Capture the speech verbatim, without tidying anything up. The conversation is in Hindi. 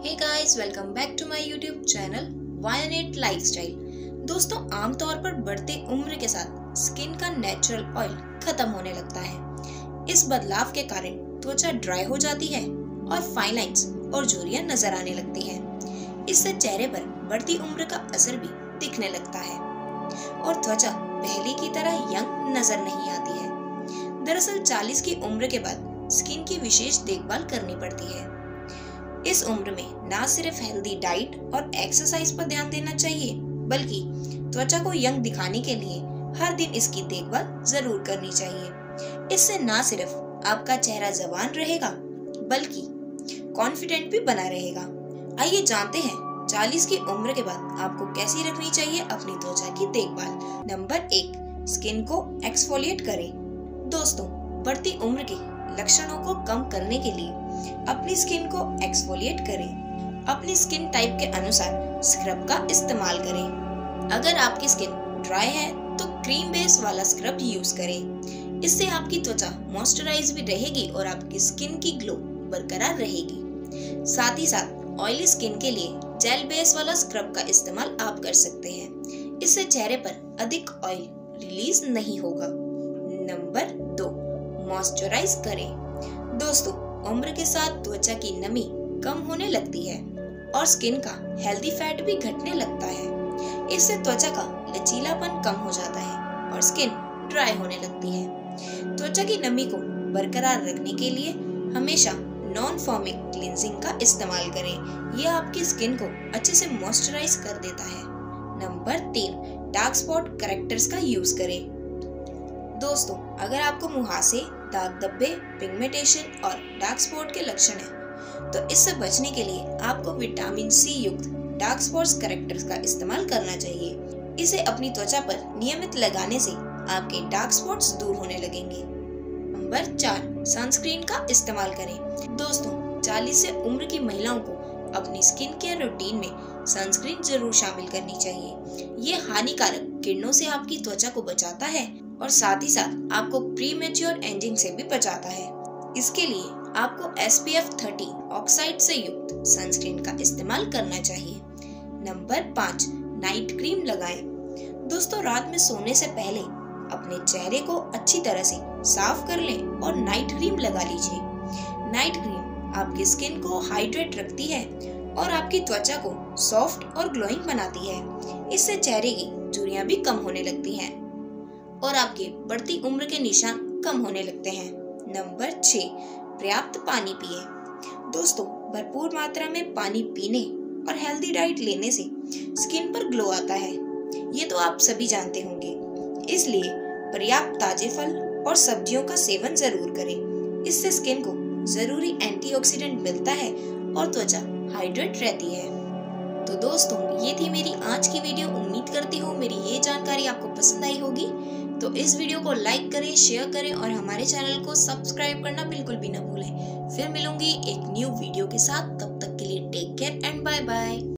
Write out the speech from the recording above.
Hey guys, welcome back to my YouTube channel वायनेट लाइफस्टाइल। दोस्तों, आमतौर पर बढ़ते उम्र के साथ स्किन का नेचुरल ऑयल खत्म होने लगता है। इस बदलाव के कारण त्वचा ड्राई हो जाती है और फाइन लाइंस और झुर्रियां नजर आने लगती हैं। इससे चेहरे पर बढ़ती उम्र का असर भी दिखने लगता है और त्वचा पहले की तरह यंग नजर नहीं आती है। दरअसल चालीस की उम्र के बाद स्किन की विशेष देखभाल करनी पड़ती है। इस उम्र में ना सिर्फ हेल्दी डाइट और एक्सरसाइज पर ध्यान देना चाहिए, बल्कि त्वचा को यंग दिखाने के लिए हर दिन इसकी देखभाल जरूर करनी चाहिए। इससे ना सिर्फ आपका चेहरा जवान रहेगा, बल्कि कॉन्फिडेंट भी बना रहेगा। आइए जानते हैं चालीस की उम्र के बाद आपको कैसी रखनी चाहिए अपनी त्वचा की देखभाल। नंबर एक, स्किन को एक्सफोलिएट करें। दोस्तों, बढ़ती उम्र के लक्षणों को कम करने के लिए अपनी स्किन को एक्सफोलिएट करें। अपनी स्किन टाइप के अनुसार स्क्रब का इस्तेमाल करें। अगर आपकी स्किन ड्राई है तो क्रीम बेस वाला स्क्रब यूज करें। इससे आपकी त्वचा मॉइस्चराइज भी रहेगी और आपकी स्किन की ग्लो बरकरार रहेगी। साथ ही साथ ऑयली स्किन के लिए जेल बेस वाला स्क्रब का इस्तेमाल आप कर सकते हैं। इससे चेहरे पर अधिक ऑयल रिलीज नहीं होगा। नंबर दो, मॉइस्चराइज करें। दोस्तों, उम्र के साथ त्वचा की नमी कम होने लगती है और स्किन का हेल्दी फैट भी घटने लगता है। इससे त्वचा का लचीलापन कम हो जाता है और स्किन ड्राई होने लगती है। त्वचा की नमी को बरकरार रखने के लिए हमेशा नॉन फॉर्मिंग क्लींजिंग का इस्तेमाल करें। यह आपकी स्किन को अच्छे से मॉइस्चराइज कर देता है। नंबर तीन, डार्क स्पॉट करेक्टर्स का यूज करें। दोस्तों, अगर आपको मुहासे, दाग धब्बे, पिगमेंटेशन और डार्क स्पॉट के लक्षण हैं, तो इससे बचने के लिए आपको विटामिन सी युक्त डार्क स्पॉट्स करेक्टर्स का इस्तेमाल करना चाहिए। इसे अपनी त्वचा पर नियमित लगाने से आपके डार्क स्पॉट्स दूर होने लगेंगे। नंबर चार, सनस्क्रीन का इस्तेमाल करें। दोस्तों, चालीस से उम्र की महिलाओं को अपनी स्किन केयर रूटीन में सनस्क्रीन जरूर शामिल करनी चाहिए। ये हानिकारक किरणों से आपकी त्वचा को बचाता है और साथ ही साथ आपको प्रीमेच्योर एजिंग से भी बचाता है। इसके लिए आपको S P F thirty oxide से युक्त सनस्क्रीन का इस्तेमाल करना चाहिए। नंबर पाँच, नाइट क्रीम लगाएं। दोस्तों, रात में सोने से पहले अपने चेहरे को अच्छी तरह से साफ कर लें और नाइट क्रीम लगा लीजिए। नाइट क्रीम आपकी स्किन को हाइड्रेट रखती है और आपकी त्वचा को सॉफ्ट और ग्लोइंग बनाती है। इससे चेहरे की झुर्रियां भी कम होने लगती हैं और आपके बढ़ती उम्र के निशान कम होने लगते हैं। नंबर छह, पर्याप्त पानी पिए। दोस्तों, भरपूर मात्रा में पानी पीने और हेल्दी डाइट लेने से स्किन पर ग्लो आता है। ये तो आप सभी जानते होंगे। इसलिए पर्याप्त ताजे फल और सब्जियों का सेवन जरूर करें। इससे स्किन को जरूरी एंटीऑक्सीडेंट मिलता है और त्वचा हाइड्रेट रहती है। तो दोस्तों, ये थी मेरी आज की वीडियो। उम्मीद करती हूँ मेरी ये जानकारी आपको पसंद आई होगी। तो इस वीडियो को लाइक करें, शेयर करें और हमारे चैनल को सब्सक्राइब करना बिल्कुल भी ना भूलें। फिर मिलूंगी एक न्यू वीडियो के साथ। तब तक के लिए take care and bye bye.